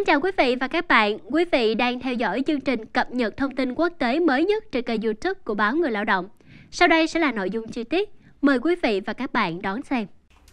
Xin chào quý vị và các bạn. Quý vị đang theo dõi chương trình cập nhật thông tin quốc tế mới nhất trên kênh YouTube của báo Người Lao động. Sau đây sẽ là nội dung chi tiết. Mời quý vị và các bạn đón xem.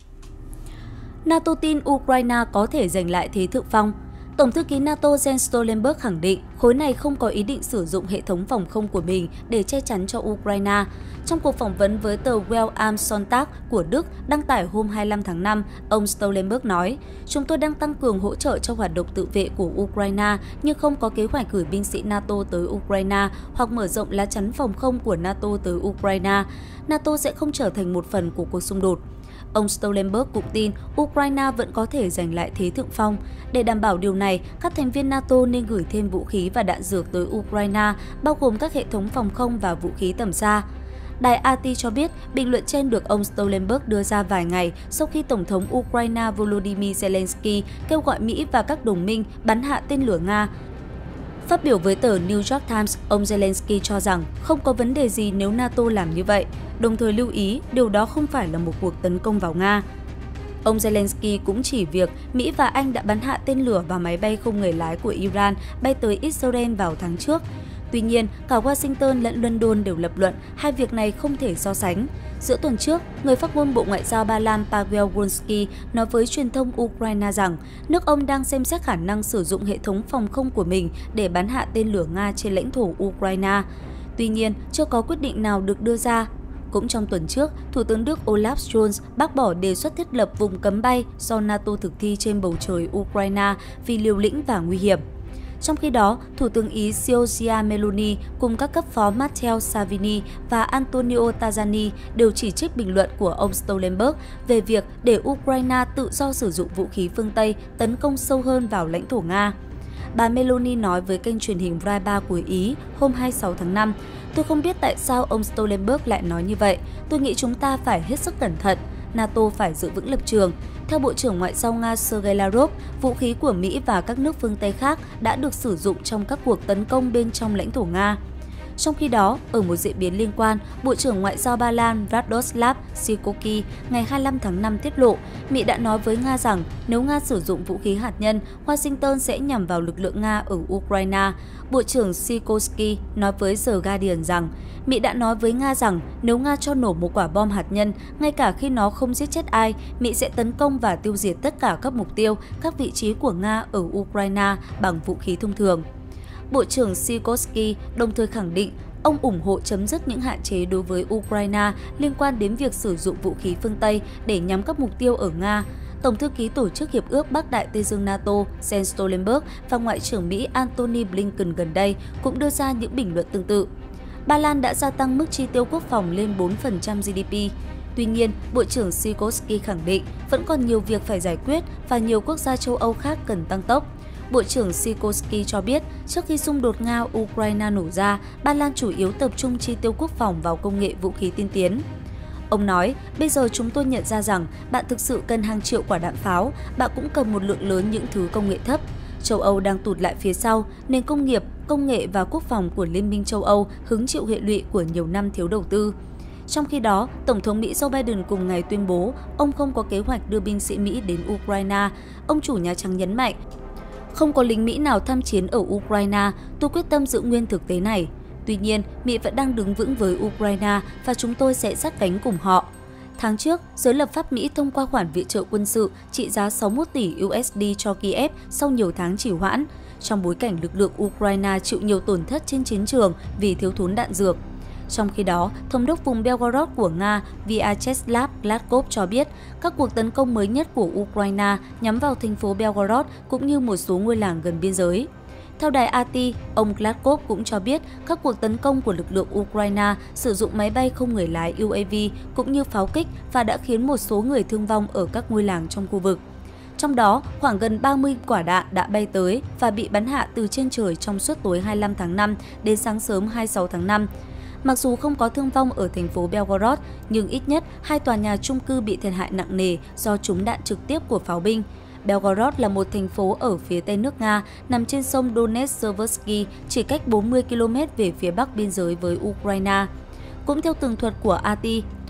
NATO tin Ukraine có thể giành lại thế thượng phong. Tổng thư ký NATO Jens Stoltenberg khẳng định khối này không có ý định sử dụng hệ thống phòng không của mình để che chắn cho Ukraine. Trong cuộc phỏng vấn với tờ Welt am Sonntag của Đức đăng tải hôm 25 tháng 5, ông Stoltenberg nói, chúng tôi đang tăng cường hỗ trợ cho hoạt động tự vệ của Ukraine nhưng không có kế hoạch gửi binh sĩ NATO tới Ukraine hoặc mở rộng lá chắn phòng không của NATO tới Ukraine. NATO sẽ không trở thành một phần của cuộc xung đột. Ông Stoltenberg cũng tin Ukraine vẫn có thể giành lại thế thượng phong. Để đảm bảo điều này, các thành viên NATO nên gửi thêm vũ khí và đạn dược tới Ukraine, bao gồm các hệ thống phòng không và vũ khí tầm xa. Đài RT cho biết, bình luận trên được ông Stoltenberg đưa ra vài ngày sau khi Tổng thống Ukraine Volodymyr Zelensky kêu gọi Mỹ và các đồng minh bắn hạ tên lửa Nga. Phát biểu với tờ New York Times, ông Zelensky cho rằng không có vấn đề gì nếu NATO làm như vậy, đồng thời lưu ý điều đó không phải là một cuộc tấn công vào Nga. Ông Zelensky cũng chỉ việc Mỹ và Anh đã bắn hạ tên lửa và máy bay không người lái của Iran bay tới Israel vào tháng trước. Tuy nhiên, cả Washington lẫn London đều lập luận hai việc này không thể so sánh. Giữa tuần trước, người phát ngôn Bộ Ngoại giao Ba Lan Paweł Wąski nói với truyền thông Ukraine rằng nước ông đang xem xét khả năng sử dụng hệ thống phòng không của mình để bắn hạ tên lửa Nga trên lãnh thổ Ukraine. Tuy nhiên, chưa có quyết định nào được đưa ra. Cũng trong tuần trước, Thủ tướng Đức Olaf Scholz bác bỏ đề xuất thiết lập vùng cấm bay do NATO thực thi trên bầu trời Ukraine vì liều lĩnh và nguy hiểm. Trong khi đó, Thủ tướng Ý Giorgia Meloni cùng các cấp phó Matteo Salvini và Antonio Tajani đều chỉ trích bình luận của ông Stoltenberg về việc để Ukraine tự do sử dụng vũ khí phương Tây tấn công sâu hơn vào lãnh thổ Nga. Bà Meloni nói với kênh truyền hình Rai 3 của Ý hôm 26 tháng 5, tôi không biết tại sao ông Stoltenberg lại nói như vậy. Tôi nghĩ chúng ta phải hết sức cẩn thận. NATO phải giữ vững lập trường. Theo Bộ trưởng Ngoại giao Nga Sergei Lavrov, vũ khí của Mỹ và các nước phương Tây khác đã được sử dụng trong các cuộc tấn công bên trong lãnh thổ Nga. Trong khi đó, ở một diễn biến liên quan, Bộ trưởng Ngoại giao Ba Lan Radoslav Sikorski ngày 25 tháng 5 tiết lộ, Mỹ đã nói với Nga rằng nếu Nga sử dụng vũ khí hạt nhân, Washington sẽ nhằm vào lực lượng Nga ở Ukraine. Bộ trưởng Sikorski nói với The Guardian rằng, Mỹ đã nói với Nga rằng nếu Nga cho nổ một quả bom hạt nhân, ngay cả khi nó không giết chết ai, Mỹ sẽ tấn công và tiêu diệt tất cả các mục tiêu, các vị trí của Nga ở Ukraine bằng vũ khí thông thường. Bộ trưởng Sikorski đồng thời khẳng định ông ủng hộ chấm dứt những hạn chế đối với Ukraine liên quan đến việc sử dụng vũ khí phương Tây để nhắm các mục tiêu ở Nga. Tổng thư ký Tổ chức Hiệp ước Bắc Đại Tây Dương NATO Jens Stoltenberg và Ngoại trưởng Mỹ Antony Blinken gần đây cũng đưa ra những bình luận tương tự. Ba Lan đã gia tăng mức chi tiêu quốc phòng lên 4% GDP. Tuy nhiên, Bộ trưởng Sikorski khẳng định vẫn còn nhiều việc phải giải quyết và nhiều quốc gia châu Âu khác cần tăng tốc. Bộ trưởng Sikorski cho biết, trước khi xung đột Nga-Ukraine nổ ra, Ba Lan chủ yếu tập trung chi tiêu quốc phòng vào công nghệ vũ khí tiên tiến. Ông nói, bây giờ chúng tôi nhận ra rằng bạn thực sự cần hàng triệu quả đạn pháo, bạn cũng cần một lượng lớn những thứ công nghệ thấp. Châu Âu đang tụt lại phía sau, nền công nghiệp, công nghệ và quốc phòng của Liên minh châu Âu hứng chịu hệ lụy của nhiều năm thiếu đầu tư. Trong khi đó, Tổng thống Mỹ Joe Biden cùng ngày tuyên bố ông không có kế hoạch đưa binh sĩ Mỹ đến Ukraine. Ông chủ Nhà Trắng nhấn mạnh, không có lính Mỹ nào tham chiến ở Ukraine, tôi quyết tâm giữ nguyên thực tế này. Tuy nhiên, Mỹ vẫn đang đứng vững với Ukraine và chúng tôi sẽ sát cánh cùng họ. Tháng trước, giới lập pháp Mỹ thông qua khoản viện trợ quân sự trị giá 61 tỷ USD cho Kiev sau nhiều tháng trì hoãn, trong bối cảnh lực lượng Ukraine chịu nhiều tổn thất trên chiến trường vì thiếu thốn đạn dược. Trong khi đó, Thống đốc vùng Belgorod của Nga Vyacheslav Gladkov cho biết các cuộc tấn công mới nhất của Ukraine nhắm vào thành phố Belgorod cũng như một số ngôi làng gần biên giới. Theo đài RT, ông Gladkov cũng cho biết các cuộc tấn công của lực lượng Ukraine sử dụng máy bay không người lái UAV cũng như pháo kích và đã khiến một số người thương vong ở các ngôi làng trong khu vực. Trong đó, khoảng gần 30 quả đạn đã bay tới và bị bắn hạ từ trên trời trong suốt tối 25 tháng 5 đến sáng sớm 26 tháng 5. Mặc dù không có thương vong ở thành phố Belgorod, nhưng ít nhất 2 tòa nhà chung cư bị thiệt hại nặng nề do trúng đạn trực tiếp của pháo binh. Belgorod là một thành phố ở phía tây nước Nga, nằm trên sông Donetsk-Seversky, chỉ cách 40 km về phía bắc biên giới với Ukraine. Cũng theo tường thuật của RT,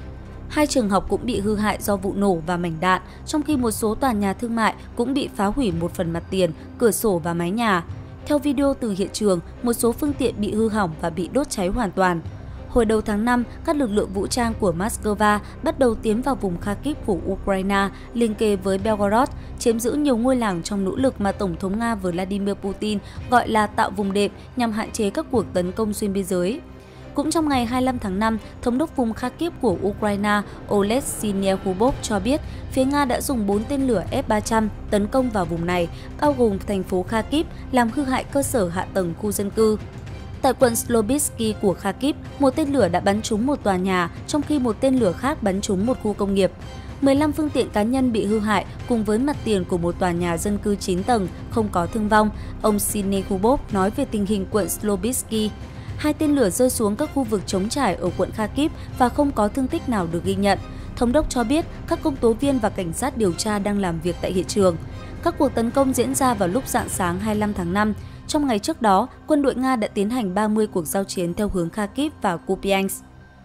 2 trường học cũng bị hư hại do vụ nổ và mảnh đạn, trong khi một số tòa nhà thương mại cũng bị phá hủy một phần mặt tiền, cửa sổ và mái nhà. Theo video từ hiện trường, một số phương tiện bị hư hỏng và bị đốt cháy hoàn toàn. Hồi đầu tháng 5, các lực lượng vũ trang của Moscow bắt đầu tiến vào vùng Kharkiv của Ukraine, liên kề với Belgorod, chiếm giữ nhiều ngôi làng trong nỗ lực mà Tổng thống Nga Vladimir Putin gọi là tạo vùng đệm nhằm hạn chế các cuộc tấn công xuyên biên giới. Cũng trong ngày 25 tháng 5, Thống đốc vùng Kharkiv của Ukraine Oleg Syniehubov cho biết phía Nga đã dùng 4 tên lửa F-300 tấn công vào vùng này, bao gồm thành phố Kharkiv, làm hư hại cơ sở hạ tầng khu dân cư. Tại quận Slobisky của Kharkiv, một tên lửa đã bắn trúng một tòa nhà, trong khi một tên lửa khác bắn trúng một khu công nghiệp. 15 phương tiện cá nhân bị hư hại cùng với mặt tiền của một tòa nhà dân cư 9 tầng, không có thương vong, ông Syniehubov nói về tình hình quận Slobisky. 2 tên lửa rơi xuống các khu vực trống trải ở quận Kharkiv và không có thương tích nào được ghi nhận. Thống đốc cho biết các công tố viên và cảnh sát điều tra đang làm việc tại hiện trường. Các cuộc tấn công diễn ra vào lúc rạng sáng 25 tháng 5. Trong ngày trước đó, quân đội Nga đã tiến hành 30 cuộc giao chiến theo hướng Kharkiv và Kupiansk.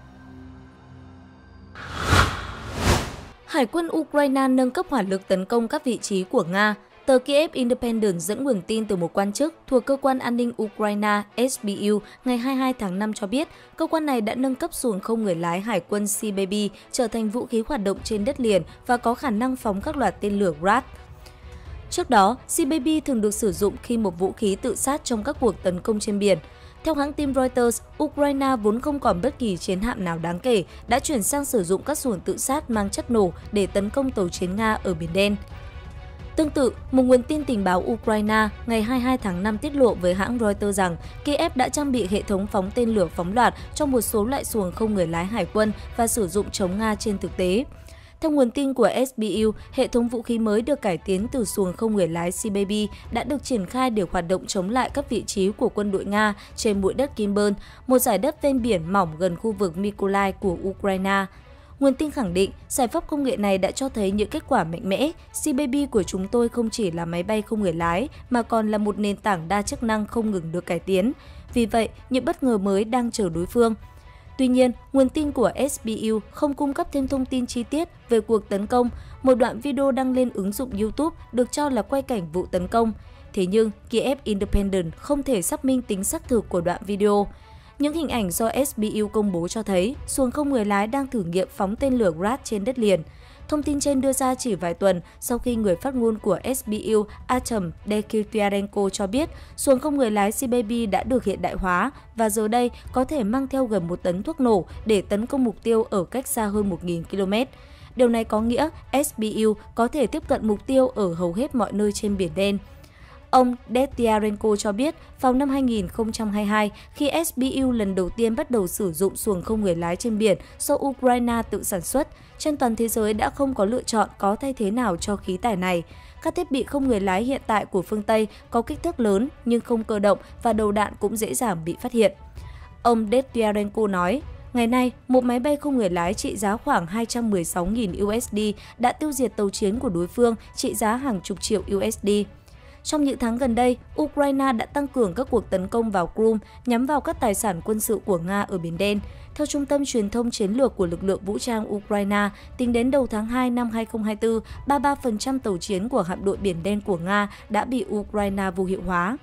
Hải quân Ukraine nâng cấp hỏa lực tấn công các vị trí của Nga. Tờ Kiev Independent dẫn nguồn tin từ một quan chức thuộc Cơ quan An ninh Ukraine SBU ngày 22 tháng 5 cho biết, cơ quan này đã nâng cấp xuồng không người lái hải quân CBB trở thành vũ khí hoạt động trên đất liền và có khả năng phóng các loạt tên lửa Grad. Trước đó, CBB thường được sử dụng khi một vũ khí tự sát trong các cuộc tấn công trên biển. Theo hãng tin Reuters, Ukraine vốn không còn bất kỳ chiến hạm nào đáng kể, đã chuyển sang sử dụng các xuồng tự sát mang chất nổ để tấn công tàu chiến Nga ở Biển Đen. Tương tự, một nguồn tin tình báo Ukraine ngày 22 tháng 5 tiết lộ với hãng Reuters rằng Kiev đã trang bị hệ thống phóng tên lửa phóng loạt trong một số loại xuồng không người lái hải quân và sử dụng chống Nga trên thực tế. Theo nguồn tin của SBU, hệ thống vũ khí mới được cải tiến từ xuồng không người lái CBB đã được triển khai để hoạt động chống lại các vị trí của quân đội Nga trên bụi đất Kinburn, một giải đất ven biển mỏng gần khu vực Mykolaiv của Ukraine. Nguồn tin khẳng định, giải pháp công nghệ này đã cho thấy những kết quả mạnh mẽ. CBB của chúng tôi không chỉ là máy bay không người lái, mà còn là một nền tảng đa chức năng không ngừng được cải tiến. Vì vậy, những bất ngờ mới đang chờ đối phương. Tuy nhiên, nguồn tin của SBU không cung cấp thêm thông tin chi tiết về cuộc tấn công. Một đoạn video đăng lên ứng dụng YouTube được cho là quay cảnh vụ tấn công. Thế nhưng, Kiev Independent không thể xác minh tính xác thực của đoạn video. Những hình ảnh do SBU công bố cho thấy xuồng không người lái đang thử nghiệm phóng tên lửa Grad trên đất liền. Thông tin trên đưa ra chỉ vài tuần sau khi người phát ngôn của SBU Artem Dektyarenko cho biết xuồng không người lái CBB đã được hiện đại hóa và giờ đây có thể mang theo gần 1 tấn thuốc nổ để tấn công mục tiêu ở cách xa hơn 1.000 km. Điều này có nghĩa SBU có thể tiếp cận mục tiêu ở hầu hết mọi nơi trên Biển Đen. Ông Dektyarenko cho biết vào năm 2022, khi SBU lần đầu tiên bắt đầu sử dụng xuồng không người lái trên biển do Ukraine tự sản xuất, trên toàn thế giới đã không có lựa chọn có thay thế nào cho khí tài này. Các thiết bị không người lái hiện tại của phương Tây có kích thước lớn nhưng không cơ động và đầu đạn cũng dễ dàng bị phát hiện. Ông Dektyarenko nói, ngày nay, một máy bay không người lái trị giá khoảng 216.000 USD đã tiêu diệt tàu chiến của đối phương trị giá hàng chục triệu USD. Trong những tháng gần đây, Ukraine đã tăng cường các cuộc tấn công vào Crimea nhắm vào các tài sản quân sự của Nga ở Biển Đen. Theo Trung tâm Truyền thông Chiến lược của lực lượng vũ trang Ukraine, tính đến đầu tháng 2 năm 2024, 33% tàu chiến của hạm đội Biển Đen của Nga đã bị Ukraine vô hiệu hóa.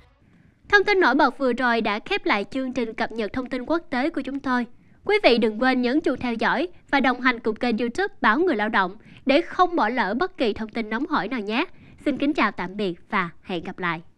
Thông tin nổi bật vừa rồi đã khép lại chương trình cập nhật thông tin quốc tế của chúng tôi. Quý vị đừng quên nhấn chuông theo dõi và đồng hành cùng kênh YouTube Báo Người Lao động để không bỏ lỡ bất kỳ thông tin nóng hổi nào nhé. Xin kính chào tạm biệt và hẹn gặp lại.